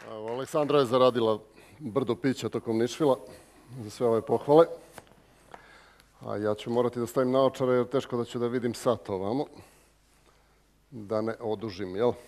Aleksandra je zaradila brdo pića tokom Nišvila za sve ove pohvale. A ja ću morati da stavim naočare jer teško da ću da vidim sat ovamo. Da ne odužim, jel?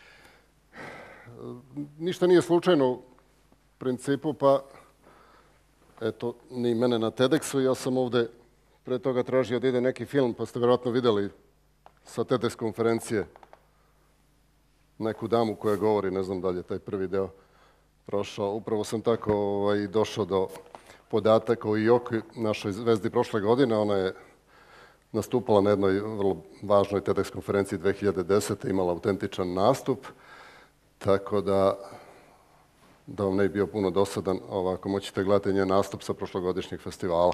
Ništa nije slučajno u principu, pa eto, ni mene na TEDxu. Ja sam ovde pre toga tražio da ide neki film, pa ste verovatno videli sa TEDx konferencije neku damu koja govori, ne znam da li je taj prvi deo prošao. Upravo sam tako došao do podataka o Ioki, našoj zvezdi prošle godine. Ona je nastupala na jednoj vrlo važnoj TEDx konferenciji 2010. Imala autentičan nastup, tako da vam ne bi bio puno dosadan, ovako moćete gledati njen nastup sa prošlogodišnjeg festivala.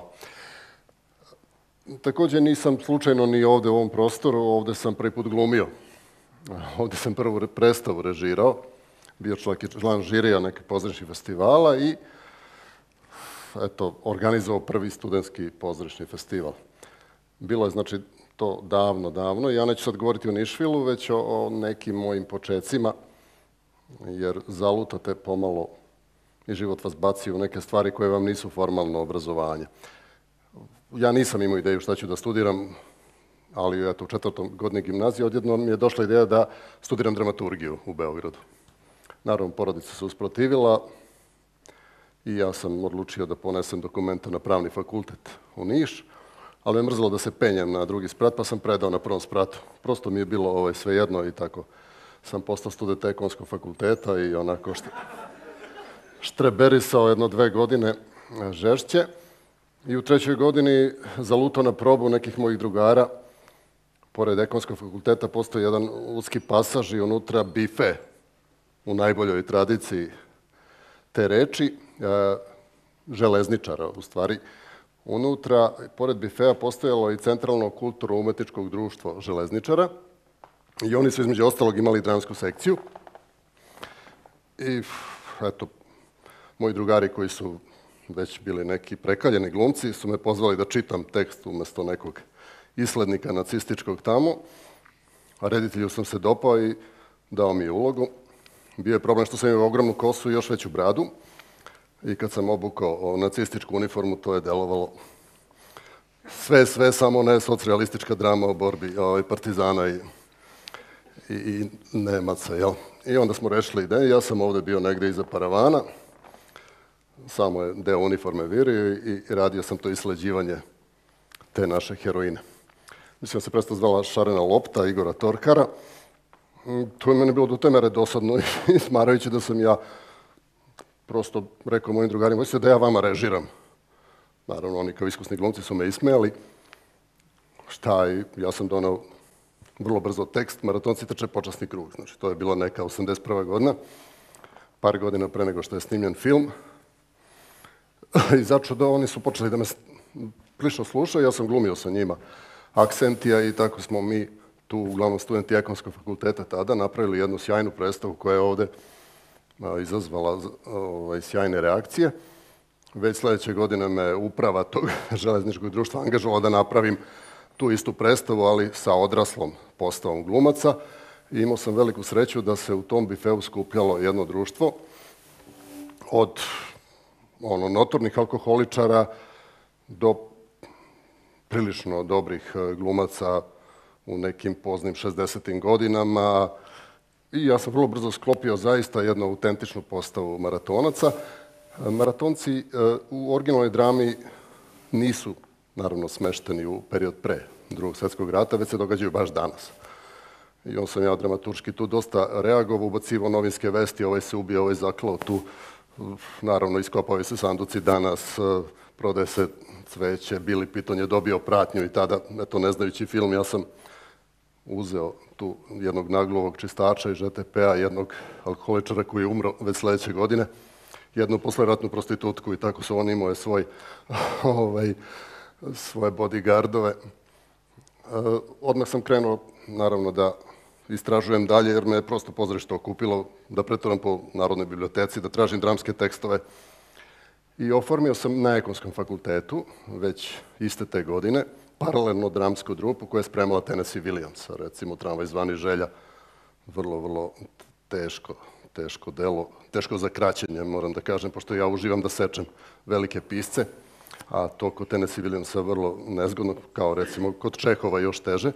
Takođe nisam slučajno ni ovde u ovom prostoru, ovde sam prvi put glumio. Ovde sam prvu predstavu režirao, bio član žirija nekih pozorišnih festivala i eto, organizovao prvi studentski pozorišni festival. Bilo je, znači, to davno. Ja neću sad govoriti o Nišvilu, već o nekim mojim počecima, jer zalutate pomalo i život vas baci u neke stvari koje vam nisu formalno obrazovanje. Ja nisam imao ideju šta ću da studiram, ali eto, u 4. godini gimnazije odjednom mi je došla ideja da studiram dramaturgiju u Beogradu. Naravno, porodica se usprotivila i ja sam odlučio da ponesem dokumenta na pravni fakultet u Niš, ali me mrzelo da se penjem na drugi sprat, pa sam predao na prvom spratu. Prosto mi je bilo svejedno i tako sam postao student Ekonomskog fakulteta i onako štreberisao 1-2 godine žešće. I u 3. godini zalutao na probu nekih mojih drugara. Pored Ekonomskog fakulteta postoji jedan uski pasaž i unutra bife u najboljoj tradiciji te reči, železničara u stvari. Unutra, pored bifea, postojalo i Centralno kulturno-umetničkog društvo železničara i oni su između ostalog imali dramsku sekciju. I eto, moji drugari koji su već bili neki prekaljeni glumci su me pozvali da čitam tekst umesto nekog islednika nacističkog tamo, a reditelju sam se dopao i dao mi je ulogu. Bio je problem što sam imao ogromnu kosu i još veću bradu i kad sam obukao nacističku uniformu, to je delovalo sve samo ne socrealistička drama o borbi partizana i Nemaca, jel? I onda smo rešili ideju, ja sam ovde bio negde iza paravana, samo je deo uniforme virio i radio sam to isleđivanje te naše heroine. Mislim da se predstava zvala Šarena lopta Igora Torkara. To je meni bilo do te mere dosadno i smarajući da sam ja prosto rekao mojim drugarima, hoćete da ja vama režiram. Naravno, oni kao iskusni glumci su me ismejali. Šta, i ja sam donao vrlo brzo tekst, Maratonci trče počasni krug. Znači, to je bila neka 81. godina, par godina pre nego što je snimljen film. I začudo, oni su počeli da me plišno slušaju, ja sam glumio sa njima Aksentija i tako smo mi tu, uglavnom studenti Ekonomskog fakulteta tada, napravili jednu sjajnu predstavu koja je ovde izazvala sjajne reakcije. Već sledeće godine me uprava tog železničkog društva angažovala da napravim tu istu predstavu, ali sa odraslom postavom glumaca. I imao sam veliku sreću da se u tom bifeu skupljalo jedno društvo od notornih alkoholičara do prilično dobrih glumaca u nekim poznim 60. godinama. I ja sam vrlo brzo sklopio zaista jednu autentičnu postavu maratonaca. Maratonci u originalnoj drami nisu, naravno, smešteni u period pre Drugog svjetskog rata, već se događaju baš danas. I on sam ja dramaturški tu dosta reagovao, ubacivao novinske vesti, ovaj se ubio, ovaj zaklao tu. Naravno, iskopavaju se sanduci danas, prodaje se cveće, Billy Piton je dobio pratnju i tada, eto, ne znajući film, ja sam uzeo tu jednog nagluvog čistača iz ŽTP-a, jednog alkoholičara koji je umro već sledeće godine, jednu posleratnu prostitutku i tako su on imao svoje bodyguardove. Odmah sam krenuo, naravno, da istražujem dalje, jer me je prosto pozorište okupilo da preturam po Narodnoj biblioteci, da tražim dramske tekstove. I oformio sam na Ekonomskom fakultetu, već iste te godine, paralelno dramsku trupu koja je spremala Tennessee Williamsa, recimo Tramvaj zvani Želja, vrlo teško teško delo, teško za kraćenje, moram da kažem, pošto ja uživam da sečem velike pisce, a to kod Tennessee Williamsa vrlo nezgodno, kao recimo kod Čehova još teže.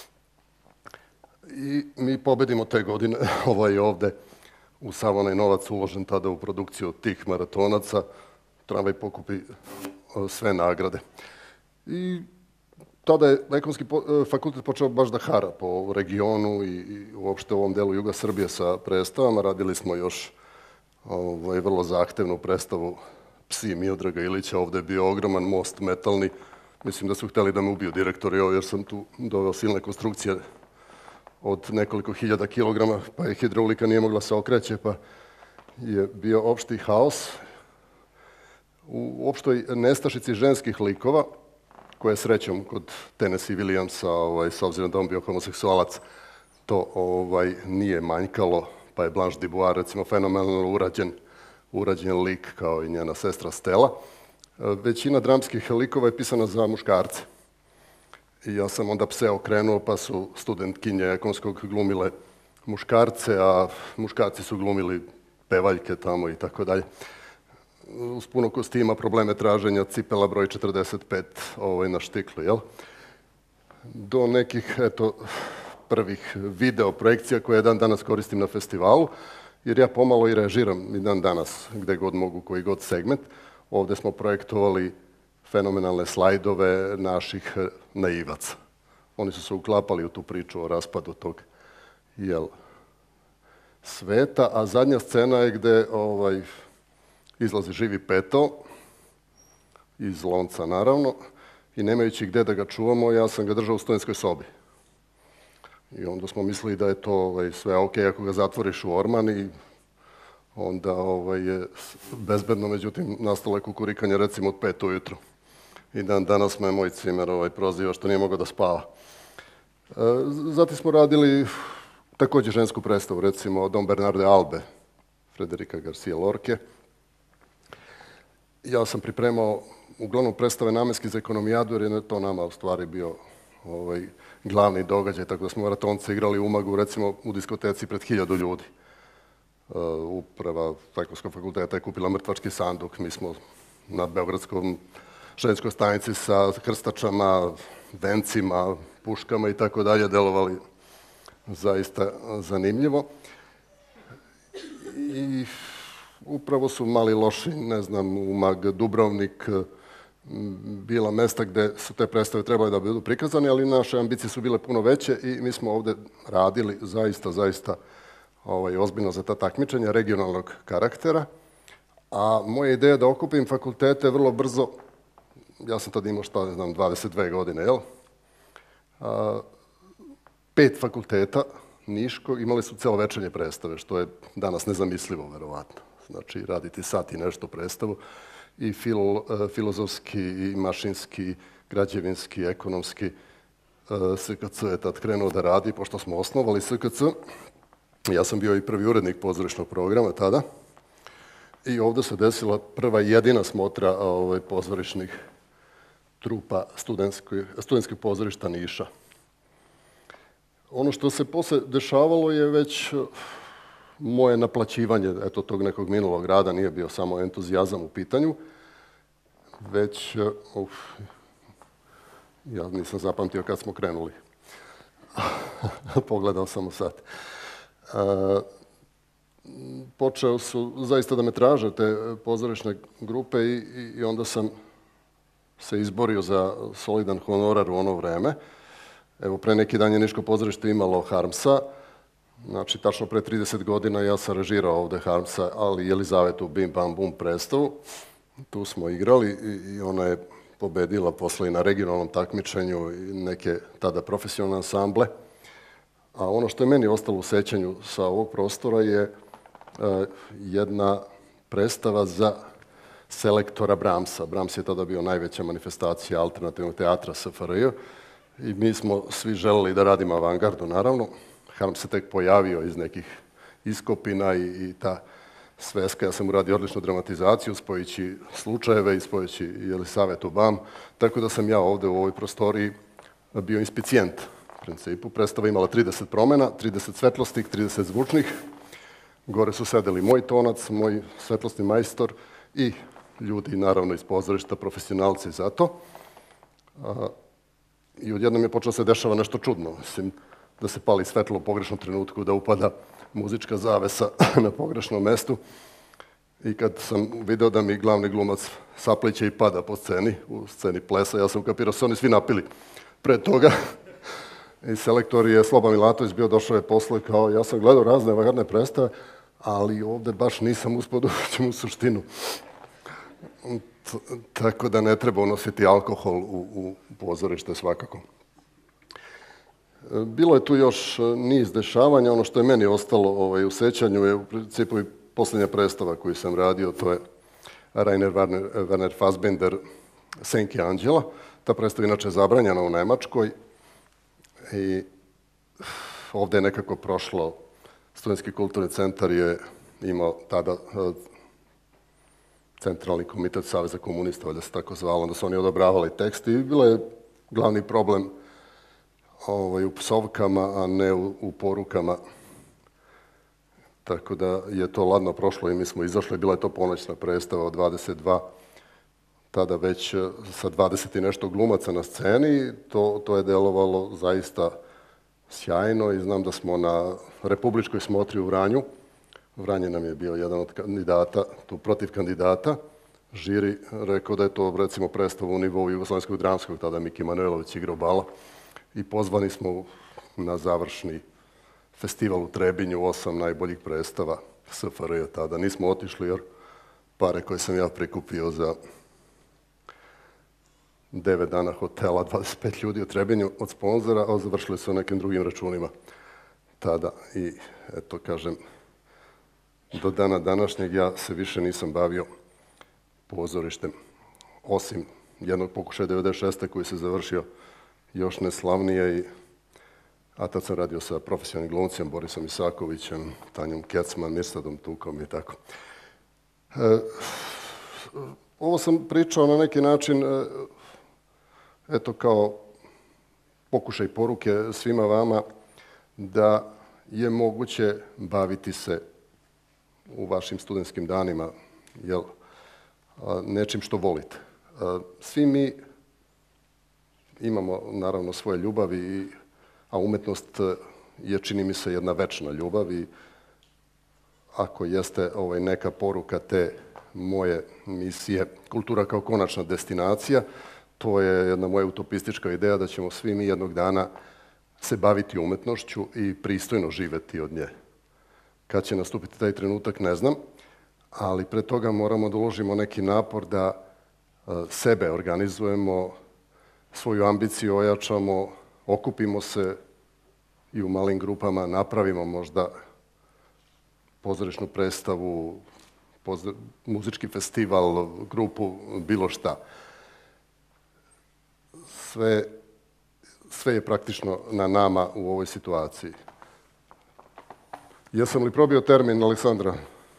I mi pobedimo te godine, ovde, u sav onaj novac uložen tada u produkciju tih maratonaca, tramvaj pokupi sve nagrade. I tada je ekonomski fakultet počeo baš da hara po regionu i uopšte u ovom delu juga Srbije sa predstavama. Radili smo još vrlo zahtevnu predstavu Psi Miodraga Ilića. Ovde je bio ogroman most metalni. Mislim da su hteli da me ubiju direktori, jer sam tu doveo silne konstrukcije od nekoliko hiljada kilograma, pa je hidraulika nije mogla se okreće, pa je bio opšti haos. U opštoj nestašici ženskih likova, koje srećom kod Tennessee Williamsa, s obzirom da on bio homoseksualac, to nije manjkalo, pa je Blanche Dubois, recimo, fenomenalno urađen lik kao i njena sestra Stella. Većina dramskih likova je pisana za muškarce. I ja sam onda pse okrenuo, pa su studentkinje ekonomskog glumile muškarce, a muškarci su glumili pevaljke tamo i tako dalje. Uz puno kostima, probleme traženja, cipela broj 45 na štiklu, jel? Do nekih, eto, prvih video projekcija koje dan danas koristim na festivalu, jer ja pomalo i režiram i dan danas, gde god mogu, koji god segment. Ovde smo projektovali fenomenalne slajdove naših naivaca. Oni su se uklapali u tu priču o raspadu tog, sveta, a zadnja scena je gde izlazi živi petao, iz lonca naravno, i nemajući gde da ga čuvamo, ja sam ga držao u studentskoj sobi. I onda smo mislili da je to sve okej ako ga zatvoriš u orman i onda je bezbedno, međutim, nastalo je kukurikanje recimo od 5 ujutru. I dan danas me moj cimer proziva što nije mogao da spava. Zatim smo radili takođe žensku predstavu, recimo Don Bernardo Albe, Frederica Garcia Lorke. Ja sam pripremao uglavnom predstave namenski za ekonomijadu, jer je to nama u stvari bio glavni događaj, tako da smo maratonce igrali u Umagu, recimo u diskoteci pred 1000 ljudi. Uprava Ekonomskog fakulteta je kupila mrtvački sanduk, mi smo na Beogradskom željezničkoj stanici sa krstačama, vencima, puškama i tako dalje delovali zaista zanimljivo. I upravo su Mali Lošinj, ne znam, Umag, Dubrovnik, bila mesta gde su te predstave trebali da budu prikazane, ali naše ambicije su bile puno veće i mi smo ovde radili zaista ozbiljno za ta takmičenja regionalnog karaktera. A moja ideja je da okupim fakultete vrlo brzo, ja sam tada imao, 22 godine, jel? 5 fakulteta Niškog imali su celovečernje predstave, što je danas nezamislivo, verovatno. Znači, raditi sat i nešto predstavu, i filozofski, i mašinski, građevinski, ekonomski. SKC je tad krenuo da radi, pošto smo osnovali SKC. Ja sam bio i prvi urednik pozorišnog programa tada. I ovde se desila prva i jedina smotra pozorišnih trupa studentskih pozorišta Niša. Ono što se posle dešavalo je već moje naplaćivanje tog nekog minulog rada, nije bio samo entuzijazam u pitanju, već, ja nisam zapamtio kad smo krenuli. Pogledao sam u sat. Počeo su zaista da me traže te pozorišne grupe i onda sam se izborio za solidan honorar u ono vreme. Evo, pre neki dan je Niško pozorište imalo Harmsa, znači tačno pre 30 godina ja sam režirao ovde Harmsa, ali i Elizavetu Bim Bam Bum predstavu. Tu smo igrali i ona je pobedila posle i na regionalnom takmičenju i neke tada profesionalne ansamble. A ono što je meni ostalo u sećanju sa ovog prostora je jedna predstava za selektora Brahmsa. Brahms je tada bio najveća manifestacija alternativnog teatra SFRJ i mi smo svi želeli da radimo avangardu, naravno. Harms se tek pojavio iz nekih iskopina i ta sveska. Ja sam uradio odličnu dramatizaciju, spojići slučajeve i spojići Elisavetu Bam, tako da sam ja ovde u ovoj prostoriji bio inspicijent u principu. Predstava imala 30 promena, 30 svetlosnih, 30 zvučnih. Gore su sedeli moj tonac, moj svetlosni majstor i ljudi, naravno, iz pozorišta, profesionalci za to. I odjednom je počelo se dešava nešto čudno. Mislim, da se pali svetlo u pogrešnom trenutku, da upada muzička zavesa na pogrešnom mestu. I kad sam video da mi glavni glumac sapliće i pada po sceni, u sceni plesa, ja sam ukapirao se oni svi napili pre toga. I selektor je Sloba Milatović bio, došao je posle kao, ja sam gledao razne avangardne predstave, ali ovde baš nisam uspio da uđem u suštinu. Tako da ne treba unositi alkohol u pozorište svakako. Bilo je tu još niz dešavanja. Ono što je meni ostalo u sećanju je u principu i poslednja predstava koju sam radio, to je Rainer Werner Fassbinder, Senke Anđela. Ta predstava je inače zabranjena u Nemačkoj i ovde je nekako prošlo. Studentski kulturni centar je imao tada Centralni komitet Saveza komunista, valjda se tako zvalo, onda su oni odobravali tekst i bilo je glavni problem u psovkama, a ne u porukama. Tako da je to ladno prošlo i mi smo izašli. Bila je to ponoćna predstava od 22, tada već sa 20 i nešto glumaca na sceni. To je delovalo zaista sjajno i znam da smo na republičkoj smotri u Vranju. Vranje nam je bio jedan od kandidata, tu protiv kandidata. Žiri rekao da je to, recimo, predstava u nivou Jugoslovenskog dramskog, tada Miki Manojlović igrao bala. I pozvani smo na završni festival u Trebinju, 8 najboljih predstava SFRJ tada. Nismo otišli jer pare koje sam ja prikupio za 9 dana hotela, 25 ljudi u Trebinju od sponzora, a završili su nekim drugim računima tada. I eto, kažem, do dana današnjeg ja se više nisam bavio pozorištem, osim jednog pokušaja 96. koji se završio još neslavnije, a tad sam radio sa profesionalnim glumcem Borisom Isakovićem, Tanjom Kecman, Mirsadom Tukom i tako. Ovo sam pričao na neki način, eto, kao pokušaj poruke svima vama da je moguće baviti se u vašim studentskim danima nečim što volite. Svi mi imamo, naravno, svoje ljubavi, a umetnost je, čini mi se, jedna večna ljubav i ako jeste neka poruka te moje misije Kultura kao konačna destinacija, to je jedna moja utopistička ideja da ćemo svi mi jednog dana se baviti umetnošću i pristojno živeti od nje. Kad će nastupiti taj trenutak, ne znam, ali pre toga moramo da uložimo neki napor da sebe organizujemo, svoju ambiciju ojačamo, okupimo se i u malim grupama, napravimo možda pozorišnu predstavu, muzički festival, grupu, bilo šta. Sve je praktično na nama u ovoj situaciji. Jesam li probio termin, Aleksandra?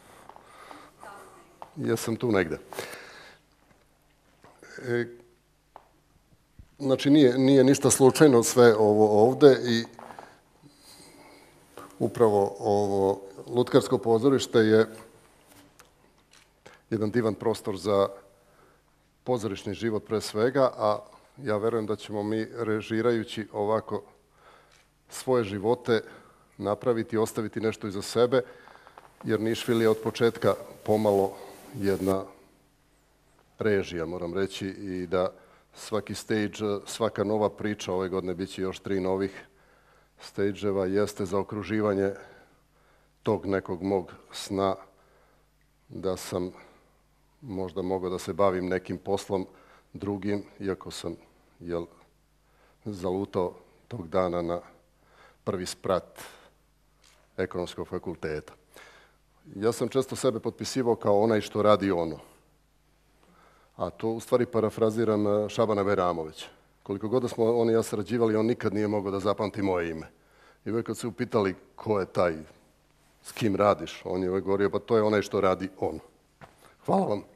Jesam tu negde. Znači, nije ništa slučajno sve ovo ovde i upravo ovo Lutkarsko pozorište je jedan divan prostor za pozorišni život pre svega, a ja verujem da ćemo mi, režirajući ovako svoje živote, napraviti i ostaviti nešto iza sebe, jer Nišvil je od početka pomalo jedna režija, moram reći, i da svaki stage, svaka nova priča, ove godine biće još 3 novih stage-eva, jeste za okruživanje tog nekog mog sna da sam možda mogao da se bavim nekim poslom drugim, iako sam zalutao tog dana na prvi sprat ekonomskog fakulteta. Ja sam često sebe potpisivao kao onaj što radi ono. A to u stvari parafraziram Šabana Bajramovića. Koliko god da smo on i ja sarađivali, on nikad nije mogao da zapamti moje ime. I uvek kad su upitali ko je taj, s kim radiš, on je uvek govorio, pa to je onaj što radi on. Hvala vam.